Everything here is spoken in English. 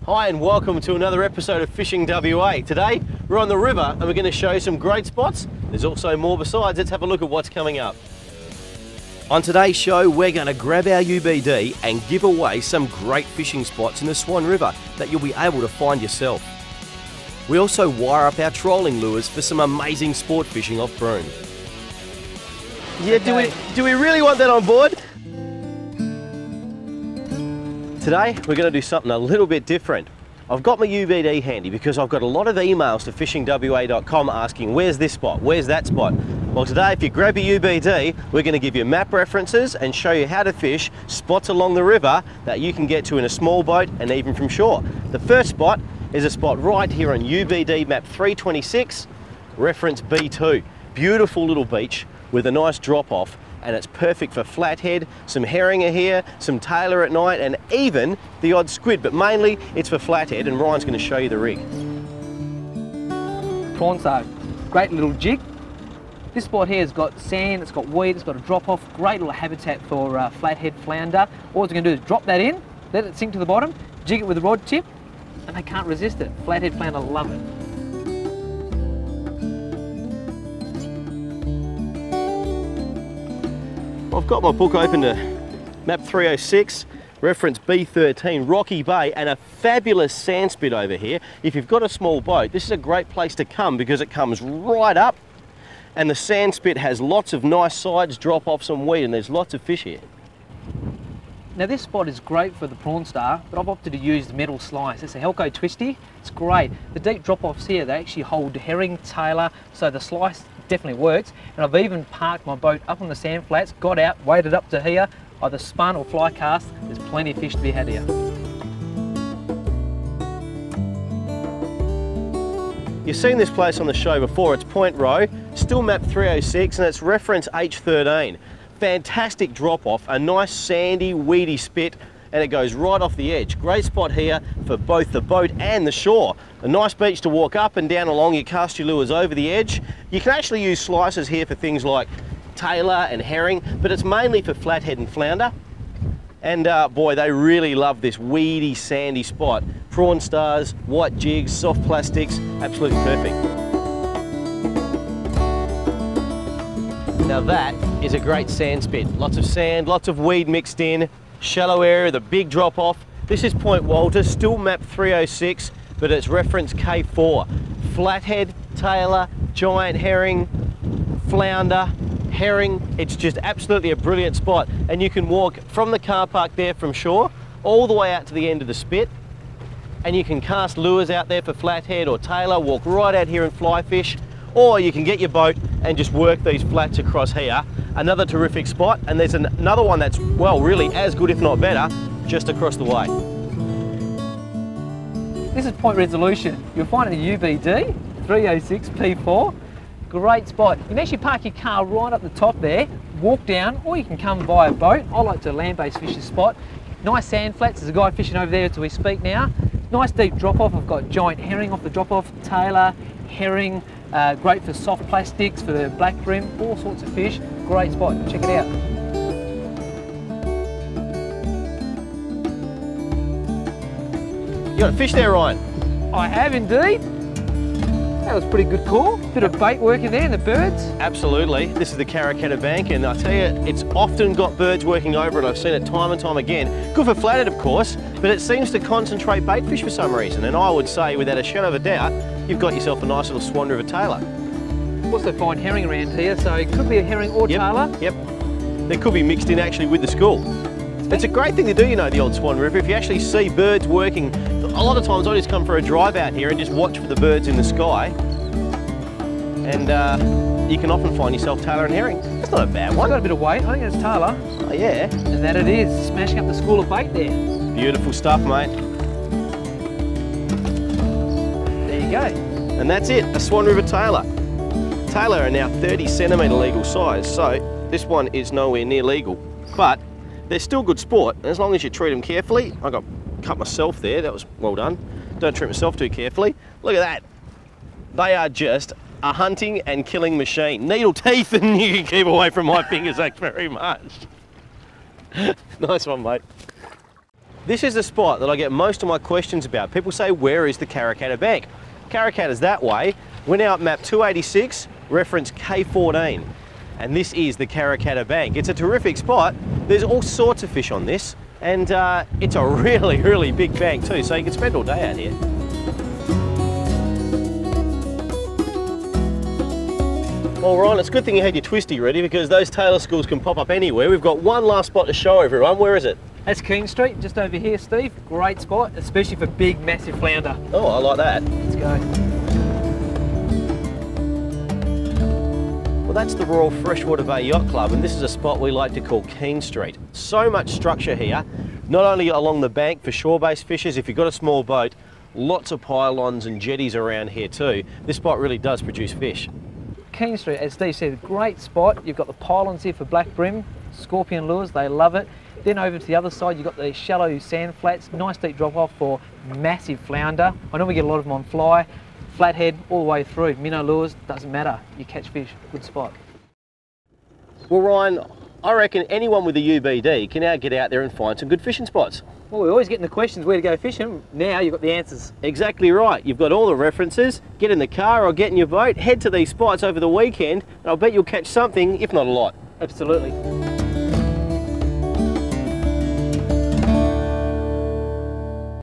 Hi and welcome to another episode of Fishing WA. Today we're on the river and we're going to show you some great spots. There's also more besides. Let's have a look at what's coming up. On today's show we're going to grab our UBD and give away some great fishing spots in the Swan River that you'll be able to find yourself. We also wire up our trolling lures for some amazing sport fishing off broom. Yeah, do we really want that on board? Today we're going to do something a little bit different. I've got my UBD handy because I've got a lot of emails to fishingwa.com asking where's this spot, where's that spot. Well today if you grab your UBD we're going to give you map references and show you how to fish spots along the river that you can get to in a small boat and even from shore. The first spot is a spot right here on UBD map 326, reference B2. Beautiful little beach with a nice drop off. And it's perfect for flathead, some herring are here, some tailor at night, and even the odd squid, but mainly it's for flathead, and Ryan's going to show you the rig. Prawn star, great little jig. This spot here has got sand, it's got weed, it's got a drop off, great little habitat for flathead flounder. All it's going to do is drop that in, let it sink to the bottom, jig it with a rod tip, and they can't resist it. Flathead flounder love it. I've got my book open to map 306, reference B13, Rocky Bay, and a fabulous sand spit over here. If you've got a small boat, this is a great place to come because it comes right up and the sand spit has lots of nice sides, drop-offs and weed, and there's lots of fish here. Now this spot is great for the prawn star, but I've opted to use the metal slice. It's a Helco Twisty, it's great. The deep drop-offs here, they actually hold herring, tailor, so the slice definitely works. And I've even parked my boat up on the sand flats, got out, waded up to here, either spun or fly cast. There's plenty of fish to be had here. You've seen this place on the show before, it's Point Row, still map 306 and it's reference H13. Fantastic drop off, a nice sandy, weedy spit, and it goes right off the edge. Great spot here for both the boat and the shore. A nice beach to walk up and down along, you cast your lures over the edge. You can actually use slicers here for things like tailor and herring, but it's mainly for flathead and flounder. And boy, they really love this weedy, sandy spot. Prawn stars, white jigs, soft plastics, absolutely perfect. Now that is a great sand spit. Lots of sand, lots of weed mixed in, shallow area, the big drop off. This is Point Walter, still map 306, but it's reference K4. Flathead, tailor, giant herring, flounder, herring. It's just absolutely a brilliant spot. And you can walk from the car park there from shore, all the way out to the end of the spit. And you can cast lures out there for flathead or tailor, walk right out here and fly fish. Or you can get your boat and just work these flats across here. Another terrific spot, and there's another one that's, well, really as good if not better, just across the way. This is Point Resolution. You'll find it in UBD 306 P4. Great spot. You can actually park your car right up the top there, walk down, or you can come by a boat. I like to land-based fish this spot. Nice sand flats. There's a guy fishing over there as we speak now. Nice deep drop-off. I've got giant herring off the drop-off, tailor, herring, great for soft plastics, for the black brim, all sorts of fish. Great spot, check it out. You got a fish there, Ryan? I have indeed. That was a pretty good call. Bit of bait working there and the birds. Absolutely. This is the Karrakata Bank, and I tell you, it's often got birds working over it. I've seen it time and time again. Good for flathead, of course, but it seems to concentrate bait fish for some reason. And I would say, without a shadow of a doubt, you've got yourself a nice little Swan River tailor. Also find herring around here, so it could be a herring or tailor. Yep. They could be mixed in actually with the school. It's a great thing to do, you know, the old Swan River. If you actually see birds working, a lot of times I just come for a drive out here and just watch for the birds in the sky. And you can often find yourself tailor and herring. That's not a bad one. It's got a bit of weight. I think it's tailor. Oh yeah. And that it is, smashing up the school of bait there. Beautiful stuff, mate. There you go. And that's it, a Swan River tailor. Tailor are now 30 centimetre legal size, so this one is nowhere near legal. But they're still good sport, as long as you treat them carefully. I got cut myself there, that was well done. Don't treat myself too carefully. Look at that. They are just a hunting and killing machine. Needle teeth, and you can keep away from my fingers, thanks very much. Nice one, mate. This is the spot that I get most of my questions about. People say, where is the Karrakatta Bank? Karrakatta's that way. We're now at map 286, reference K14. And this is the Karrakatta Bank. It's a terrific spot. There's all sorts of fish on this, and it's a really, really big bank too, so you can spend all day out here. Well, Ryan, it's a good thing you had your twisty ready, because those tailor schools can pop up anywhere. We've got one last spot to show everyone. Where is it? That's Keene Street, just over here, Steve. Great spot, especially for big, massive flounder. Oh, I like that. Let's go. Well, that's the Royal Freshwater Bay Yacht Club, and this is a spot we like to call Keene Street. So much structure here, not only along the bank for shore-based fishers. If you've got a small boat, lots of pylons and jetties around here too. This spot really does produce fish. Keene Street, as Steve said, great spot. You've got the pylons here for black bream, scorpion lures, they love it. Then over to the other side, you've got the shallow sand flats, nice deep drop off for massive flounder. I know we get a lot of them on fly, flathead, all the way through. Minnow lures, doesn't matter, you catch fish, good spot. Well, Ryan, I reckon anyone with a UBD can now get out there and find some good fishing spots. Well, we're always getting the questions where to go fishing. Now you've got the answers. Exactly right. You've got all the references. Get in the car or get in your boat, head to these spots over the weekend, and I'll bet you'll catch something, if not a lot. Absolutely.